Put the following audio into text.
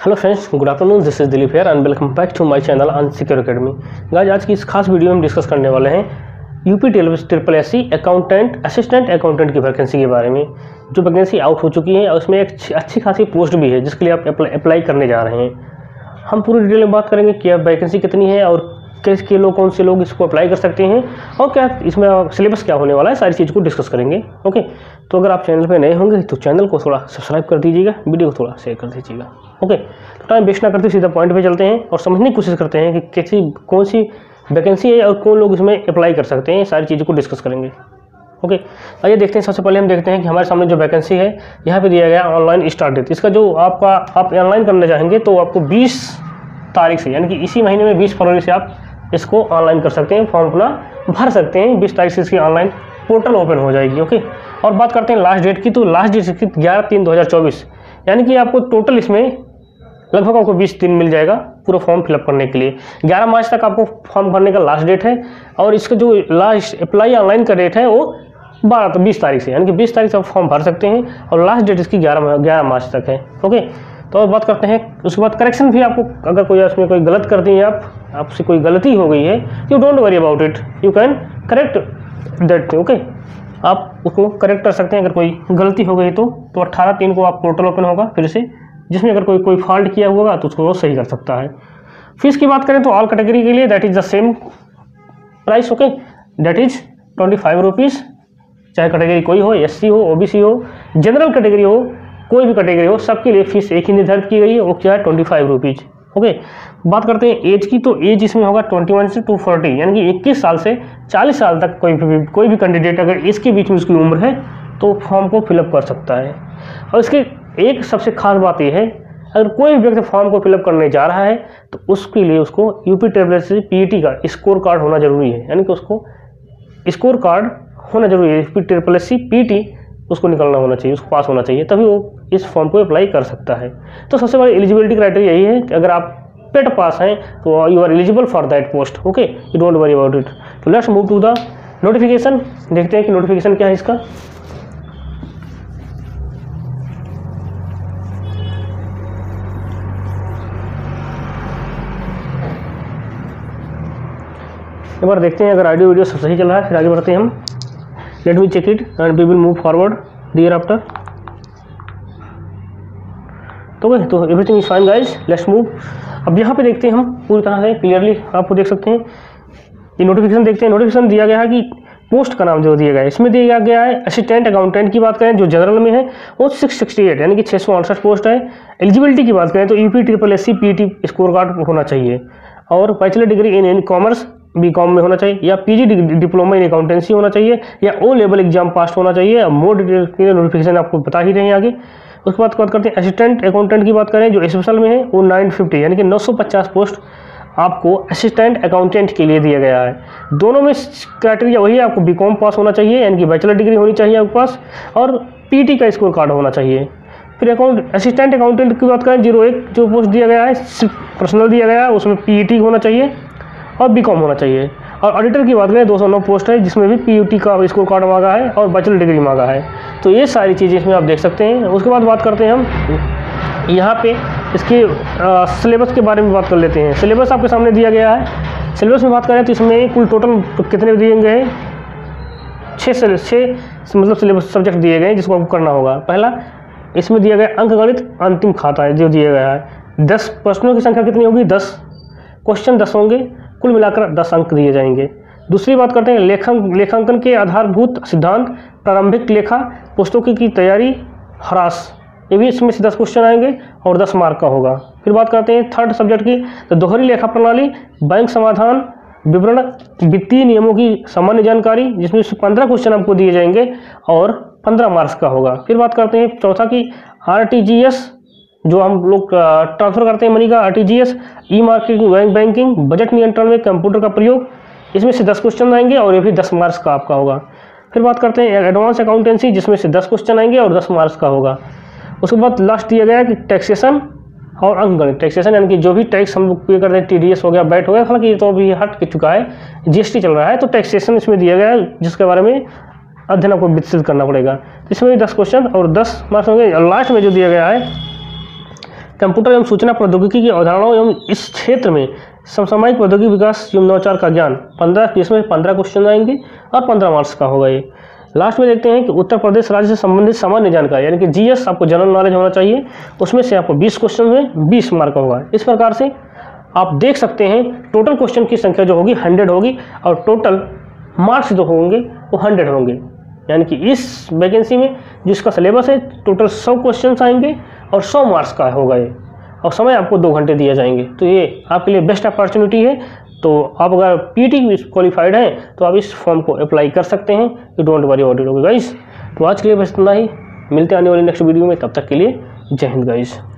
Hello friends, good afternoon. This is Dilip here and welcome back to my channel unsecure academy. Guys, आज की इस खास video में हम डिस्कस करने वाले हैं UP triple S C accountant assistant accountant की वैकेंसी के बारे में, जो वैकेंसी आउट हो चुकी है और उसमें एक अच्छी खासी पोस्ट भी है जिसके लिए आप अप्लाई करने जा रहे हैं। हम पूरी डिटेल में बात करेंगे कि वैकेंसी कितनी है और किसके लोग, कौन से लोग इसको अप्लाई कर सकते हैं और क्या इसमें सिलेबस क्या होने वाला है, सारी चीज़ को डिस्कस करेंगे। ओके, तो अगर आप चैनल पे नए होंगे तो चैनल को थोड़ा सब्सक्राइब कर दीजिएगा, वीडियो को थोड़ा शेयर कर दीजिएगा। ओके, तो टाइम वेस्ट ना करते सीधा पॉइंट पे चलते हैं और समझने की कोशिश करते हैं कि कैसी कौन सी वैकेंसी है और कौन लोग इसमें अप्लाई कर सकते हैं, सारी चीज़ों को डिस्कस करेंगे। ओके, आइए देखते हैं। सबसे पहले हम देखते हैं कि हमारे सामने जो वैकेंसी है यहाँ पे दिया गया ऑनलाइन स्टार्ट डेट। इसका जो आप ऑनलाइन करना चाहेंगे तो आपको 20 तारीख से, यानी कि इसी महीने में 20 फरवरी से आप इसको ऑनलाइन कर सकते हैं, फॉर्म अपना भर सकते हैं। 20 तारीख से इसकी ऑनलाइन पोर्टल ओपन हो जाएगी। ओके, और बात करते हैं लास्ट डेट की, तो लास्ट डेट इसकी 11/3/2024, यानी कि आपको टोटल इसमें लगभग आपको 20 दिन मिल जाएगा पूरा फॉर्म फिलअप करने के लिए। 11 मार्च तक आपको फॉर्म भरने का लास्ट डेट है और इसका जो लास्ट अप्लाई ऑनलाइन का डेट है वो 20 तारीख से, यानी कि 20 तारीख से आप फॉर्म भर सकते हैं और लास्ट डेट इसकी 11 मार्च तक है। ओके, तो और बात करते हैं उसके बाद करेक्शन भी। आपको अगर कोई उसमें कोई गलत कर दी है, आपसे कोई गलती हो गई है, you don't worry about it, you can correct that. Okay, आप उसको करेक्ट कर सकते हैं अगर कोई गलती हो गई तो 18/3 को आप पोर्टल ओपन होगा फिर से, जिसमें अगर कोई फॉल्ट किया होगा तो उसको वो सही कर सकता है। फीस की बात करें तो ऑल कैटेगरी के लिए that is the same price. Okay, that is 25 rupees, चाहे कैटेगरी कोई हो, SC हो, OBC हो, जनरल कैटेगरी हो, कोई भी कैटेगरी हो, सबके लिए फीस एक ही निर्धारित की गई है, वो क्या है 25 रुपीज़। ओके, बात करते हैं एज की, तो एज इसमें होगा 21 से 240, यानी कि 21 साल से 40 साल तक कोई भी कैंडिडेट अगर इसके बीच में उसकी उम्र है तो फॉर्म को फिलअप कर सकता है। और इसकी एक सबसे खास बात यह है, अगर कोई व्यक्ति फॉर्म को फिलअप करने जा रहा है तो उसके लिए उसको UP triple S C PET का स्कोर कार्ड होना जरूरी है, यानी कि उसको स्कोर कार्ड होना जरूरी है। UP triple S C PET उसको निकलना होना चाहिए, उसको पास होना चाहिए, तभी वो इस फॉर्म को अप्लाई कर सकता है। तो सबसे बड़ी एलिजिबिलिटी क्राइटेरिया यही है कि अगर आप पेट पास हैं तो you are eligible for that post. Okay, you don't worry about it. तो let's move to the notification. देखते हैं कि नोटिफिकेशन क्या है इसका। एक बार देखते हैं अगर ऑडियो वीडियो सब सही चल रहा है, फिर आगे बढ़ते हैं हम। Let me check it and we will move forward thereafter. तो everything is fine guys, let's move. अब यहाँ पे देखते हैं हम पूरी तरह से क्लियरली, आपको देख सकते हैं ये नोटिफिकेशन। देखते हैं नोटिफिकेशन दिया गया है कि पोस्ट का नाम जो दिया गया है, इसमें दिया गया है असिस्टेंट अकाउंटेंट की बात करें जो जनरल में है वो 668, यानी कि 668 पोस्ट है। एलिजिबिलिटी की बात करें तो UP triple S C PET score card होना चाहिए और bachelor degree in commerce BCom में होना चाहिए, या PG डिप्लोमा इन अकाउंटेंसी होना चाहिए, या O लेवल एग्जाम पास होना चाहिए। मोर डिटेल के नोटिफिकेशन आपको बता ही रहे हैं आगे। उसके बाद बात करते हैं असिस्टेंट अकाउंटेंट की बात करें जो स्पेशल में है वो 950, यानी कि 950 पोस्ट आपको असिस्टेंट अकाउंटेंट के लिए दिया गया है। दोनों में क्राइटेरिया वही है, आपको BCom पास होना चाहिए, यानी कि बैचलर डिग्री होनी चाहिए आपके पास, और PET का स्कोर कार्ड होना चाहिए। फिर असिस्टेंट अकाउंटेंट की बात करें 01 जो पोस्ट दिया गया है पर्सनल दिया गया है, उसमें PET होना चाहिए और BCom होना चाहिए। और ऑडिटर की बात करें 209 पोस्ट है जिसमें भी PET का स्कोर कार्ड मांगा है और बैचलर डिग्री मांगा है। तो ये सारी चीज़ें इसमें आप देख सकते हैं। उसके बाद बात करते हैं हम यहाँ पे इसके सिलेबस के बारे में बात कर लेते हैं। सिलेबस आपके सामने दिया गया है। सिलेबस में बात करें तो इसमें कुल टोटल कितने दिए गए हैं, 6 मतलब सिलेबस सब्जेक्ट दिए गए हैं जिसको आपको करना होगा। पहला इसमें दिया गया अंकगणित अंतिम खाता है जो दिया गया है। 10 प्रश्नों की संख्या कितनी होगी, 10 क्वेश्चन 10 होंगे, कुल मिलाकर 10 अंक दिए जाएंगे। दूसरी बात करते हैं लेखांकन के आधारभूत सिद्धांत, प्रारंभिक लेखा, पुस्तकों की तैयारी, ह्रास, ये भी इसमें से 10 क्वेश्चन आएंगे और 10 मार्क का होगा। फिर बात करते हैं थर्ड सब्जेक्ट की, तो दोहरी लेखा प्रणाली, बैंक समाधान, विवरण, वित्तीय नियमों की सामान्य जानकारी, जिसमें से 15 क्वेश्चन आपको दिए जाएंगे और 15 मार्क्स का होगा। फिर बात करते हैं चौथा की RTGS, जो हम लोग ट्रांसफर करते हैं मनी का, RTGS, ई-मार्केटिंग, बैंकिंग, बजट नियंत्रण में कंप्यूटर का प्रयोग, इसमें से 10 क्वेश्चन आएंगे और ये भी 10 मार्क्स का आपका होगा। फिर बात करते हैं एडवांस अकाउंटेंसी, जिसमें से 10 क्वेश्चन आएंगे और 10 मार्क्स का होगा। उसके बाद लास्ट दिया गया है कि टैक्सेशन और अंकगणित। टैक्सेशन यानी कि जो भी टैक्स हम लोग पे करते हैं, TDS हो गया, बैट हो गया, हालांकि ये तो अभी हट के चुका है, GST चल रहा है, तो टैक्सेशन इसमें दिया गया है जिसके बारे में अध्ययन आपको विकसित करना पड़ेगा। इसमें 10 क्वेश्चन और 10 मार्क्स होंगे। और लास्ट में जो दिया गया है कंप्यूटर एवं सूचना प्रौद्योगिकी की अवधारणाओं एवं इस क्षेत्र में समसामयिक प्रौद्योगिकी विकास एवं नवाचार का ज्ञान 15, इसमें 15 क्वेश्चन आएंगे और 15 मार्क्स का होगा ये। लास्ट में देखते हैं कि उत्तर प्रदेश राज्य से संबंधित सामान्य जानकारी यानी कि जीएस, आपको जनरल नॉलेज होना चाहिए, उसमें से आपको 20 क्वेश्चन में 20 मार्क का होगा। इस प्रकार से आप देख सकते हैं टोटल क्वेश्चन की संख्या जो होगी 100 होगी और टोटल मार्क्स जो होंगे वो 100 होंगे। यानी कि इस वैकेंसी में जिसका सिलेबस है टोटल 100 क्वेश्चन आएंगे और 100 मार्क्स का होगा ये, और समय आपको 2 घंटे दिए जाएंगे। तो ये आपके लिए बेस्ट अपॉर्चुनिटी है। तो आप अगर पीटी क्वालिफाइड हैं तो आप इस फॉर्म को अप्लाई कर सकते हैं। You don't worry about it. Okay guys, तो आज के लिए बस इतना ही, मिलते हैं आने वाली नेक्स्ट वीडियो में, तब तक के लिए जय हिंद गाइस।